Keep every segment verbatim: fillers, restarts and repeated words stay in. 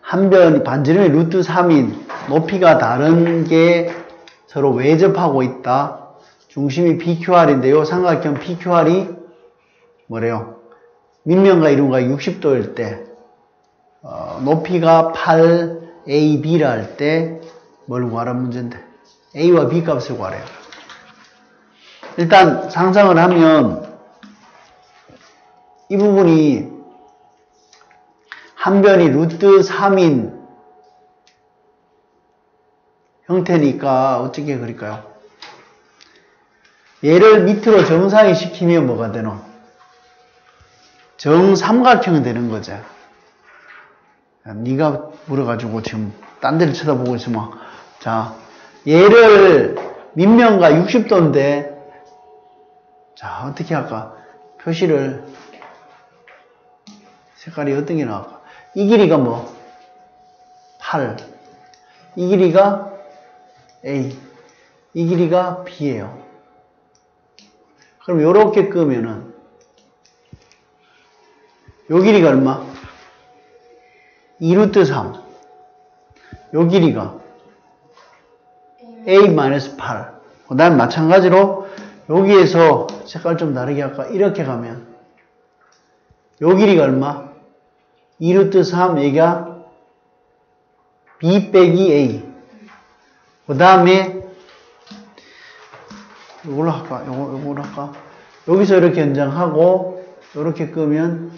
한 변이 반지름이 루트 삼인 높이가 다른 게 서로 외접하고 있다. 중심이 피큐알인데요. 삼각형 피큐알이 뭐래요? 밑면과 이름과 육십 도일 때 어, 높이가 팔 에이 비라 할 때 뭘 구하라는 문제인데 A와 B 값을 구하래요. 일단 상상을 하면 이 부분이 한 변이 루트 삼인 형태니까 어떻게 그릴까요? 얘를 밑으로 정상이 시키면 뭐가 되노? 정삼각형이 되는 거죠. 네가 물어가지고 지금 딴 데를 쳐다보고 있으면 자 얘를 밑면과 육십 도인데 자 어떻게 할까? 표시를 색깔이 어떤 게 나올까? 이 길이가 뭐? 팔. 이 길이가 A. 이 길이가 B예요. 그럼 요렇게 끄면은 요 길이가 얼마? 이 루트 삼. 요 길이가 A 마이너스 팔. 그 다음에 마찬가지로 여기에서 색깔 좀 다르게 할까? 이렇게 가면 요 길이가 얼마? 이 루트 삼 얘가 B 빼기 A. 그 다음에 요걸로 할까? 요거, 요걸로 할까? 여기서 이렇게 연장하고 이렇게 끄면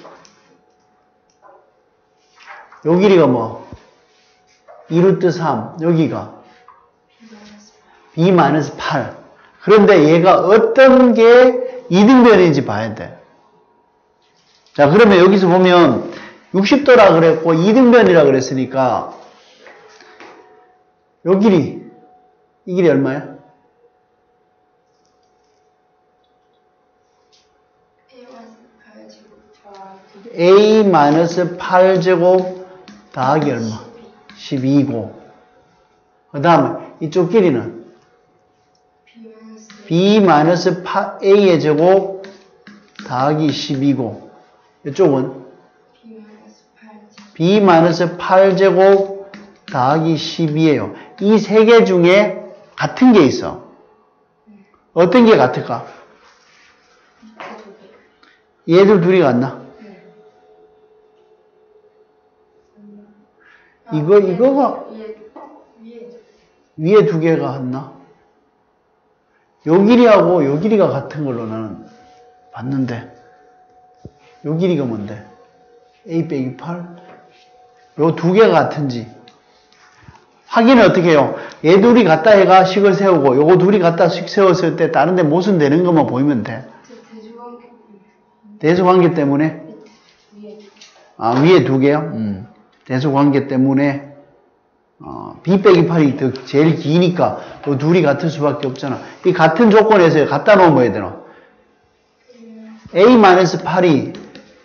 요 길이가 뭐? 이 루트 삼. 여기가 B 마이너스 팔. 그런데 얘가 어떤 게 이등변인지 봐야 돼. 자, 그러면 여기서 보면 육십 도라 그랬고 이등변이라 그랬으니까 요 길이 이 길이 얼마야? A 마이너스 팔 제곱 더하기 얼마? 십이고 그 다음에 이쪽 길이는 B 마이너스 A의 제곱 더하기 십이고 이쪽은 B 마이너스 팔 제곱 더하기 십이에요. 이 세 개 중에 같은 게 있어. 어떤 게 같을까? 얘들 둘이 같나? 이거, 이거가 위에 두 개가 같나? 요 길이하고 요 길이가 같은 걸로 나는 봤는데 요 길이가 뭔데? A 빼기 팔? 요 두 개가 같은지 확인을 어떻게 해요? 얘 둘이 같다 해가 식을 세우고 요거 둘이 같다 식 세웠을 때 다른 데 모순되는 것만 보이면 돼. 대수관계 때문에? 아, 위에 두 개요? 음. 대수관계 때문에 어, B 빼기 팔이 더 제일 기니까 요 둘이 같을 수밖에 없잖아. 이 같은 조건에서 갖다 놓으면 뭐 해야 되나? A 마이너스 팔이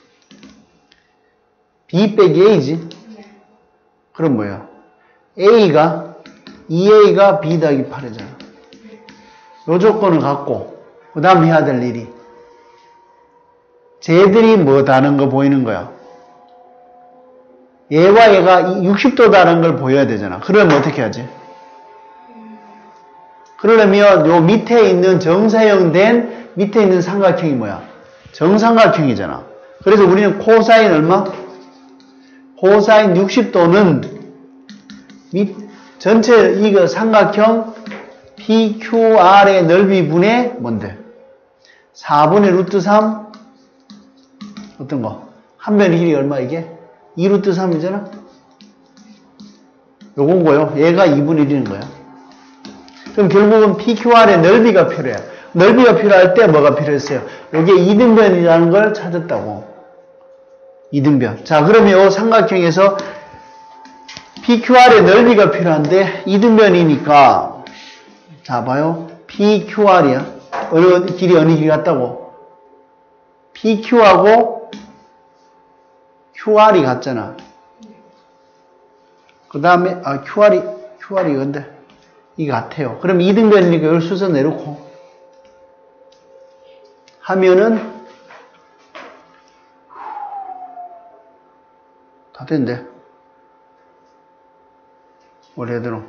B 빼기 A지? 그럼 뭐야? A가 이 에이가 B 더하기 팔이잖아. 요 조건을 갖고 그 다음 해야 될 일이 쟤들이 뭐 다른 거 보이는 거야? 얘와 얘가 육십 도 다른 걸 보여야 되잖아. 그러면 어떻게 하지? 그러려면 요 밑에 있는 정사형 된 밑에 있는 삼각형이 뭐야? 정삼각형이잖아. 그래서 우리는 코사인 얼마? 코사인 육십 도는 밑 전체 이거 삼각형 피큐알의 넓이 분의 뭔데? 사분의 루트 삼 어떤 거? 한 변의 길이 얼마 이게? 이 루트 삼이잖아? 요건 거요. 얘가 이분의 일인 거야. 그럼 결국은 피큐알의 넓이가 필요해. 넓이가 필요할 때 뭐가 필요했어요? 요게 이등변이라는 걸 찾았다고. 이등변. 자, 그러면 이 삼각형에서 피큐알의 넓이가 필요한데 이등변이니까 자, 봐요. 피큐알이야. 어느 길이 어느 길이 같다고? 피큐하고 큐알이 같잖아. 그 다음에, 아, 큐알이, 큐알이 이건데, 이게 같아요. 그럼 이등변이니까 이걸 순서 내놓고, 하면은, 다 된대. 원래대로.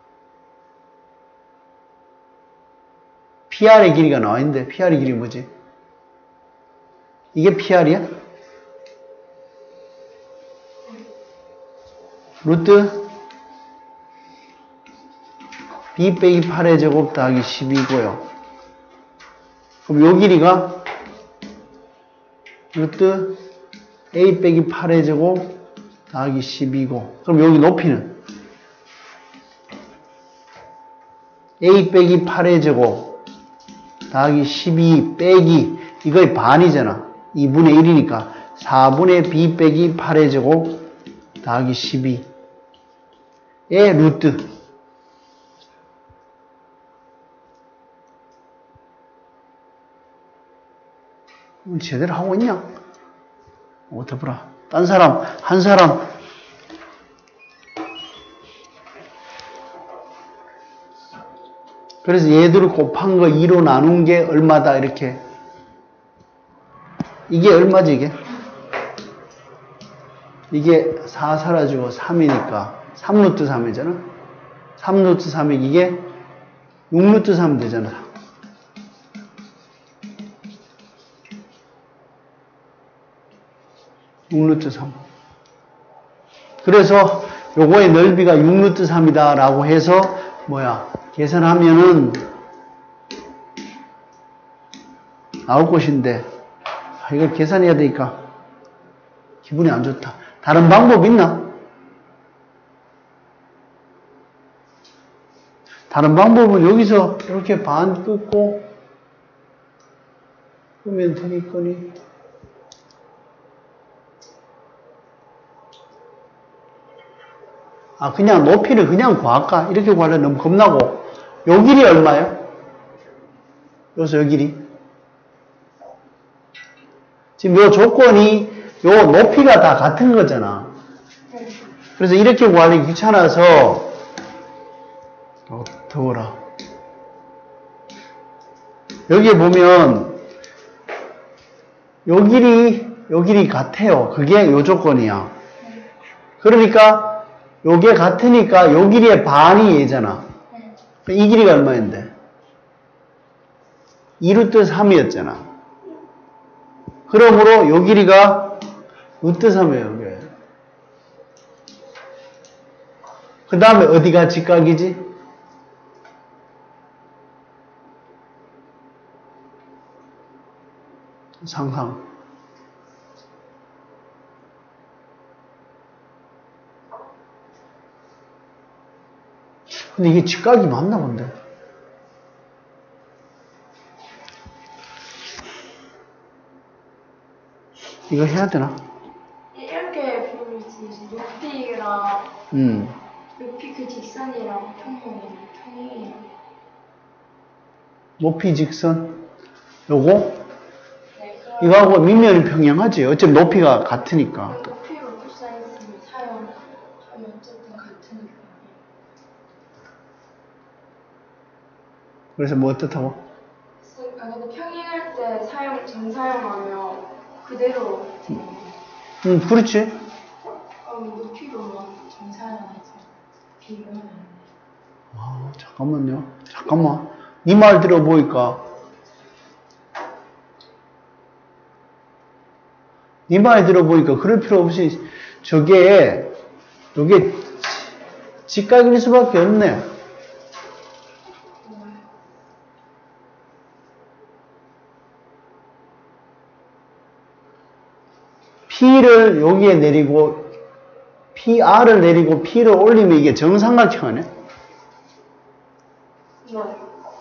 피알의 길이가 나와 있는데, 피알의 길이 뭐지? 이게 피알이야? 루트 b 빼기 팔의 제곱 더하기 십이고요. 그럼 요 길이가 루트 a 빼기 팔의 제곱 더하기 십이고, 그럼 여기 높이는 a 빼기 팔의 제곱 더하기 십이 빼기 이거의 반이잖아. 이분의 일이니까 사분의 b 빼기 팔의 제곱 더하기 십이의 루트. 제대로 하고 있냐? 어떻게 보라. 딴 사람, 한 사람. 그래서 얘들을 곱한 거 이로 나눈 게 얼마다, 이렇게. 이게 얼마지, 이게? 이게 사 사라지고 삼이니까 삼 루트 삼이잖아. 삼 루트 삼이 이게 육 루트 삼 되잖아. 육 루트 삼. 그래서 요거의 넓이가 육 루트 삼이다 라고 해서 뭐야, 계산하면은 나올 것인데, 아, 이걸 계산해야 되니까 기분이 안 좋다. 다른 방법 있나? 다른 방법은 여기서 이렇게 반 끊고 끄면 되겠거니. 아, 그냥 높이를 그냥 구할까? 이렇게 구하려면 너무 겁나고. 요 길이 얼마예요? 여기서 요 길이. 지금 요 조건이 요 높이가 다 같은 거잖아. 그래서 이렇게 구하기 귀찮아서, 어, 더워라. 여기에 보면 요 길이, 요 길이 같아요. 그게 요 조건이야. 그러니까 요게 같으니까 요 길이의 반이 얘잖아. 이 길이가 얼마인데? 이 루트 삼이었잖아. 그러므로 요 길이가 루트 삼이에요. 이게. 그 다음에 어디가 직각이지? 상상. 근데 이게 직각이 맞나 본데. 이거 해야 되나? 이렇게 보이지. 높이랑 음. 높이 그 직선이랑 평행, 평행이에요. 높이 직선. 요거? 네, 이거하고 밑면이 평행하지. 어차피 높이가 같으니까. 높이로 코사인을 사용하면 어쨌든 같으니까. 그래서 뭐 어떻다고? 아, 근데 평행할 때 사용, 정사용하면 그대로. 음, 그렇지. 어, 높이로만 정사용하지. 비교하면 안 돼. 아, 잠깐만요. 잠깐만. 네 말 들어보니까. 네 말 들어보니까 그럴 필요 없이 저게, 요게 직각일 수밖에 없네. P를 여기에 내리고 피알을 내리고 P를 올리면 이게 정삼각형이네. 네.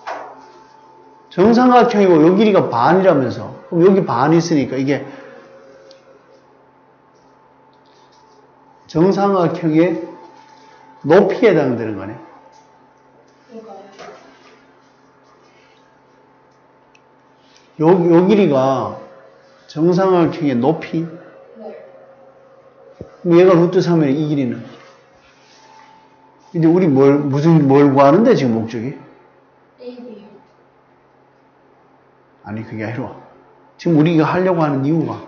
정삼각형이고 여기 길이가 반이라면서. 그럼 여기 반이 있으니까 이게 정삼각형의 높이에 해당되는 거네. 그러니까요. 요, 요 길이가 정삼각형의 높이. 네. 그럼 얘가 루트 삼이면 이 길이는. 근데 우리 뭘, 무슨, 뭘 구하는데 지금 목적이? A, B요. 아니, 그게 아니라. 지금 우리가 하려고 하는 이유가.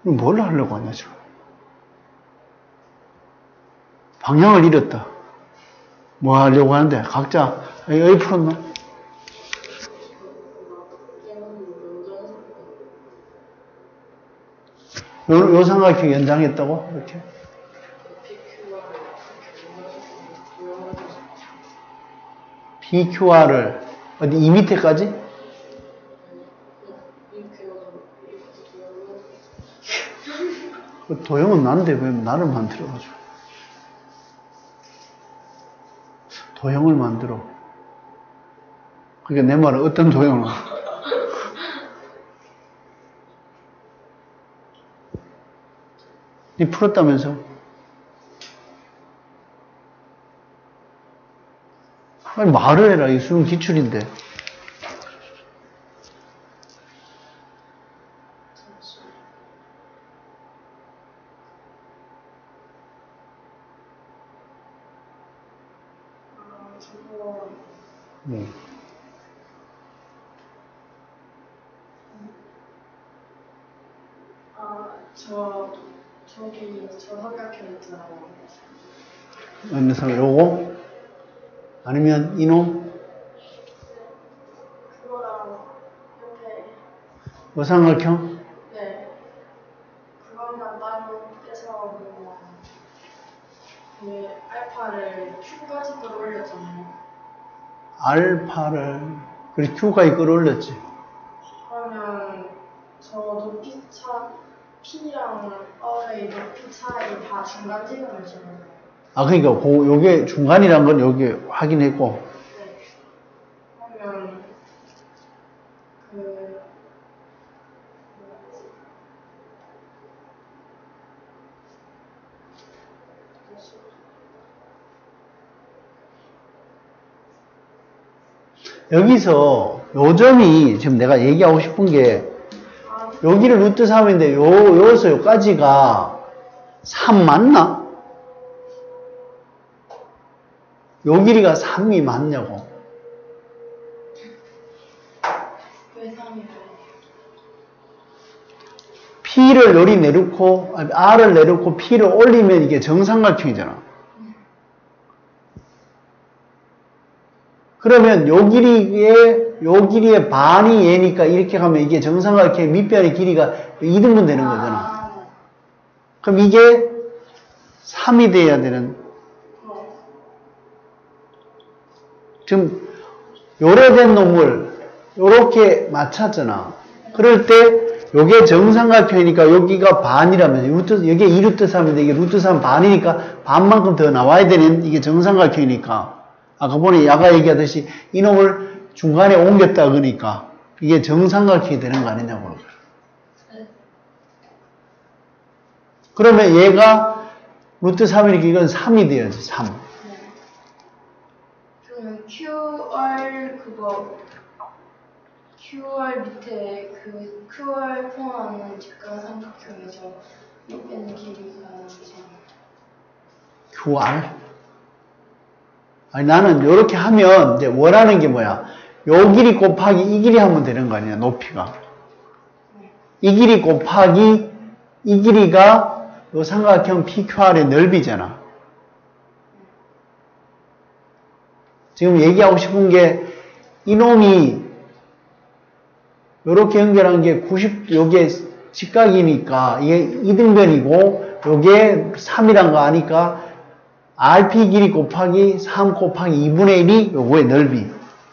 뭘 하려고 하냐, 지금. 방향을 잃었다. 뭐 하려고 하는데, 각자, 여기 풀었나? 요, 요 삼각형 연장했다고? 이렇게? 피큐알을, 어디, 이 밑에까지? 그 도형은 난데 왜 나를 만들어가지고. 도형을 만들어. 그러니까 내 말은 어떤 도형을. 니 풀었다면서? 아니, 말을 해라. 이 수능 기출인데. 네. 아, 저, 저기, 저 삼각형 있잖아요. 어느 사람, 요거? 아니면 이놈? 그거랑 옆에, 요 삼각형? 네. 그것만 따로 떼서 그냥, 그, 알파를 Q까지 끌어올렸잖아요. 알파를, 그래, Q가 끌어올렸지. 그러면, 저 높이 차, P랑 R의 높이 차이 다 중간 지점을 주는 거예요. 아, 그러니까, 그, 요게 중간이란 건 여기 확인했고. 네. 그러면, 그, 여기서 요 점이 지금 내가 얘기하고 싶은 게 아, 여기를 루트 삼인데 요, 여기서 요까지가 삼 맞나? 요 길이가 삼이 맞냐고. 왜 삼이래요? P를 요리 내놓고, 아니, R을 내놓고 P를 올리면 이게 정삼각형이잖아. 그러면 요 길이의, 요 길이의 반이 얘니까 이렇게 가면 이게 정삼각형의 밑변의 길이가 이 등분 되는 거잖아. 아, 그럼 이게 삼이 돼야 되는, 어. 지금 요래된 놈을 요렇게 맞췄잖아. 그럴 때 요게 정삼각형이니까 여기가 반이라면 루트, 여기에 이 루트 삼인데 이게 루트 삼 반이니까 반만큼 더 나와야 되는 이게 정삼각형이니까 아까 보니 아까 얘기하듯이 이놈을 중간에 옮겼다 그러니까 이게 정삼각형이 되는 거 아니냐고. 네. 그러면 얘가 루트 삼이니까 이건 삼이 돼야지. 삼. 네. 그러면 큐알 그거 큐알 밑에 그 큐알 포함하는 직각 삼각형이죠. 밑에는 길이가 좀 큐알? 아니 나는 이렇게 하면 이제 원하는 게 뭐야? 요 길이 곱하기 이 길이 하면 되는 거 아니야, 높이가. 이 길이 곱하기 이 길이가 요 삼각형 피큐알의 넓이잖아. 지금 얘기하고 싶은 게 이놈이 요렇게 연결한 게 구십, 요게 직각이니까 이게 이등변이고 요게 삼이란 거 아니까 알피 길이 곱하기 삼 곱하기 이분의 일이 요거의 넓이.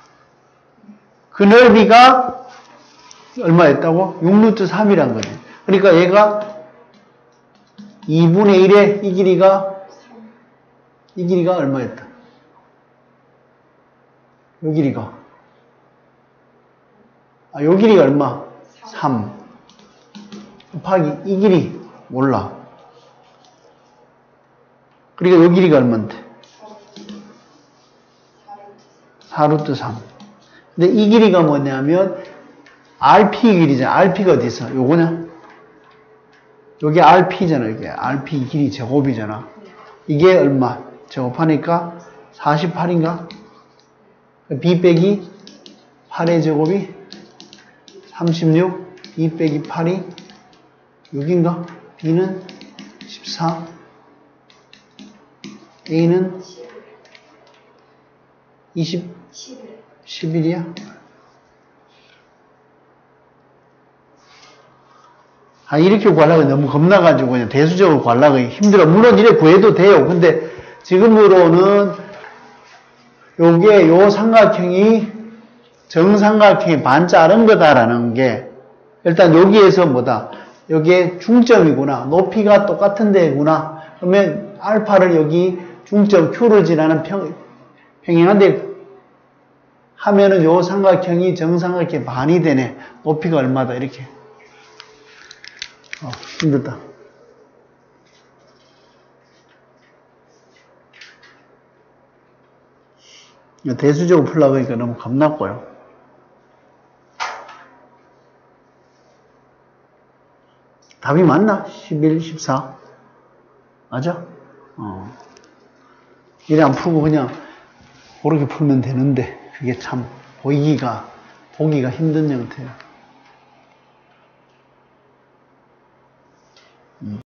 그 넓이가 얼마였다고? 육 루트 삼이란 거지. 그러니까 얘가 이분의 일에 이 길이가 이 길이가 얼마였다? 요 길이가 아, 요 길이가 얼마? 삼 곱하기 이 길이 몰라. 그러니까 요 길이가 얼마인데? 사 루트 삼. 근데 이 길이가 뭐냐면 알피 길이잖아. 알피가 어디 있어? 요거냐? 요게 알피잖아. 이게 알피 길이 제곱이잖아. 이게 얼마? 제곱하니까 사십팔인가? B 빼기 팔의 제곱이 삼십육, 이 빼기 팔이 육인가? B는 십사, A는 이십, 십일이야? 아, 이렇게 구하려고 너무 겁나가지고 그냥 대수적으로 구하려고 힘들어. 물론 이래 구해도 돼요. 근데 지금으로는 요게 요 삼각형이 정삼각형이 반 자른 거다라는 게 일단 여기에서 뭐다? 여기에 중점이구나. 높이가 똑같은 데구나. 그러면 알파를 여기 중점 Q를 지나는 평, 평행한데 하면은 요 삼각형이 정삼각형의 반이 되네. 높이가 얼마다 이렇게. 어, 힘들다. 대수적으로 풀려고 하니까 너무 겁났고요. 답이 맞나? 십일, 십사? 맞아? 어. 이래 안 풀고 그냥 그렇게 풀면 되는데 그게 참 보이기가, 보기가 힘든 형태야.